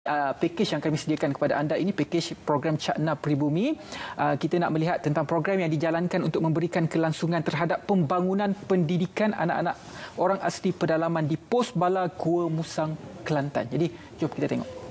Pakej yang kami sediakan kepada anda ini pakej program Cakna Pribumi. Kita nak melihat tentang program yang dijalankan untuk memberikan kelangsungan terhadap pembangunan pendidikan anak-anak orang asli pedalaman di Pos Bala Gua Musang, Kelantan. Jadi jom kita tengok.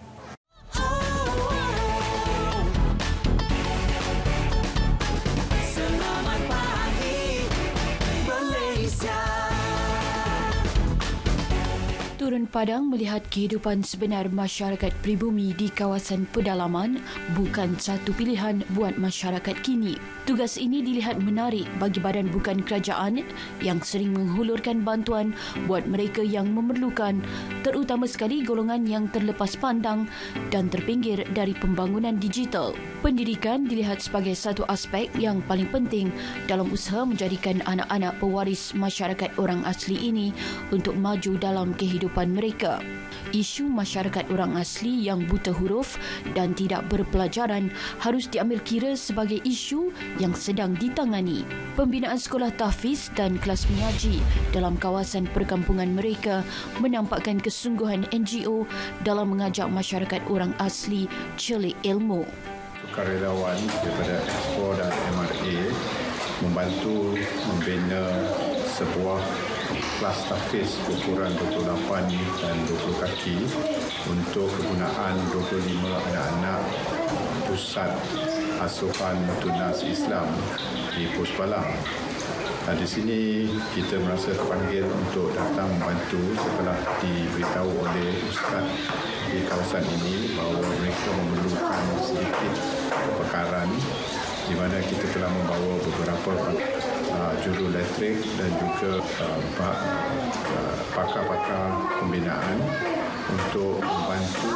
Turun padang melihat kehidupan sebenar masyarakat pribumi di kawasan pedalaman bukan satu pilihan buat masyarakat kini. Tugas ini dilihat menarik bagi badan bukan kerajaan yang sering menghulurkan bantuan buat mereka yang memerlukan, terutama sekali golongan yang terlepas pandang dan terpinggir dari pembangunan digital. Pendidikan dilihat sebagai satu aspek yang paling penting dalam usaha menjadikan anak-anak pewaris masyarakat orang asli ini untuk maju dalam kehidupan mereka. Isu masyarakat orang asli yang buta huruf dan tidak berpelajaran harus diambil kira sebagai isu yang sedang ditangani. Pembinaan sekolah tahfiz dan kelas mengaji dalam kawasan perkampungan mereka menampakkan kesungguhan NGO dalam mengajak masyarakat orang asli celik ilmu. Sukarelawan daripada Expo dan MRA membantu membina sebuah kelas tahfiz ukuran 28 dan 20 kaki untuk kegunaan 25 anak-anak pusat asuhan tunas Islam di Pos Bala. Di sini kita merasa terpanggil untuk datang membantu setelah diberitahu oleh ustaz di kawasan ini bahawa mereka memerlukan sedikit kepakaran di mana kita telah membawa beberapa juru elektrik dan juga pakar-pakar pembinaan untuk membantu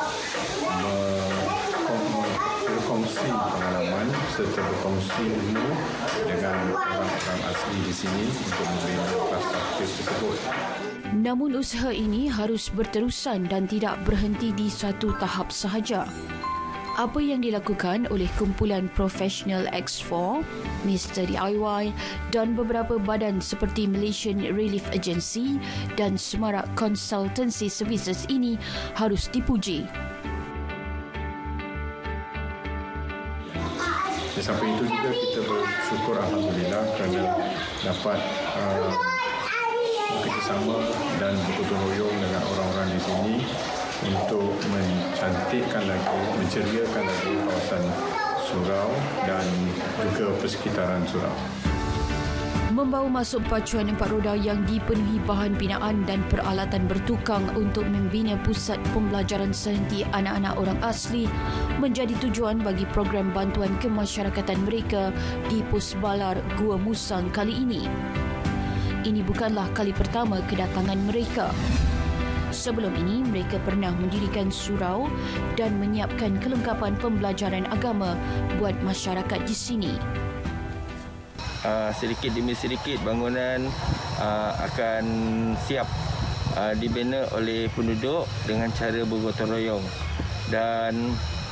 berkongsi pengalaman serta berkongsi ilmu dengan orang-orang asli di sini untuk membina kelas tahfiz tersebut. Namun usaha ini harus berterusan dan tidak berhenti di satu tahap sahaja. Apa yang dilakukan oleh kumpulan profesional X4, Mr. DIY dan beberapa badan seperti Malaysian Relief Agency dan Semarak Consultancy Services ini harus dipuji. Sampai itu juga kita bersyukur Alhamdulillah kerana dapat bekerjasama dan bergotong royong dengan orang-orang di sini untuk mencantikkan lagi, menceriakan lagi kawasan surau dan juga persekitaran surau. Membawa masuk pacuan 4 roda yang dipenuhi bahan binaan dan peralatan bertukang untuk membina pusat pembelajaran sehenti anak-anak orang asli menjadi tujuan bagi program bantuan kemasyarakatan mereka di Pos Balar Gua Musang kali ini. Ini bukanlah kali pertama kedatangan mereka. Sebelum ini, mereka pernah mendirikan surau dan menyiapkan kelengkapan pembelajaran agama buat masyarakat di sini. Sedikit demi sedikit bangunan akan siap dibina oleh penduduk dengan cara bergotong royong. Dan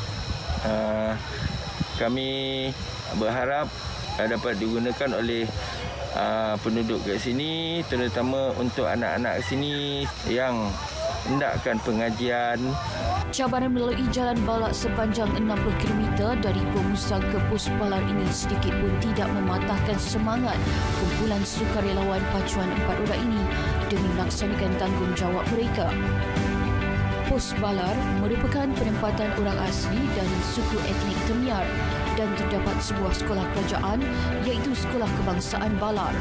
kami berharap dapat digunakan oleh penduduk kat sini, terutama untuk anak-anak sini yang hendakkan pengajian. Cabaran melalui jalan balak sepanjang 60 km dari Gua Musang ke Pos Balar ini sedikit pun tidak mematahkan semangat kumpulan sukarelawan pacuan 4 roda ini demi melaksanakan tanggungjawab mereka. Pos Balar merupakan penempatan orang asli dan suku etnik Temyar dan terdapat sebuah sekolah kerajaan iaitu Sekolah Kebangsaan Balar.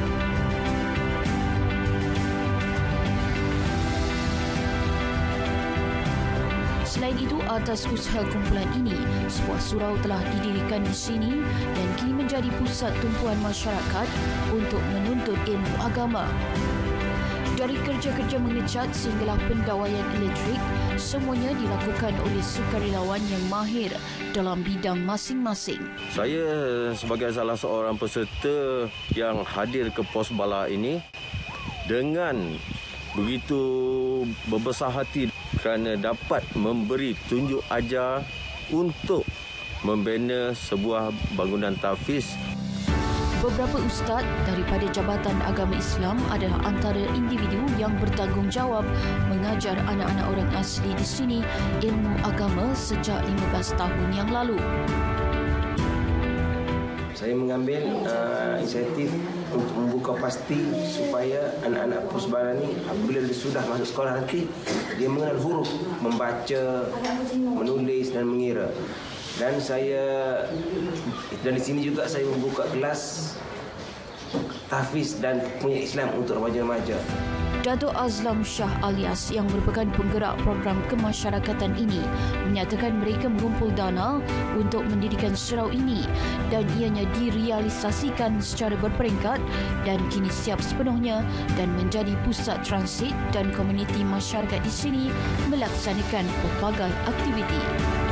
Selain itu, atas usaha kumpulan ini, sebuah surau telah didirikan di sini dan kini menjadi pusat tumpuan masyarakat untuk menuntut ilmu agama. Dari kerja-kerja mengecat sehinggalah pendawaian elektrik, semuanya dilakukan oleh sukarelawan yang mahir dalam bidang masing-masing. Saya sebagai salah seorang peserta yang hadir ke Pos Bala ini dengan begitu berbesar hati kerana dapat memberi tunjuk ajar untuk membina sebuah bangunan tahfiz. Beberapa ustaz daripada Jabatan Agama Islam adalah antara individu yang bertanggungjawab mengajar anak-anak orang asli di sini ilmu agama sejak 15 tahun yang lalu. Saya mengambil inisiatif untuk membuka pasti supaya anak-anak Pusbala ni apabila dia sudah masuk sekolah nanti, dia mengenal huruf, membaca, menulis dan mengira. Dan di sini juga saya membuka kelas tahfiz dan pendidikan Islam untuk remaja-remaja. Datuk Azlam Shah Alias yang merupakan penggerak program kemasyarakatan ini menyatakan mereka mengumpul dana untuk mendirikan surau ini dan ianya direalisasikan secara berperingkat dan kini siap sepenuhnya dan menjadi pusat transit dan komuniti masyarakat di sini melaksanakan pelbagai aktiviti.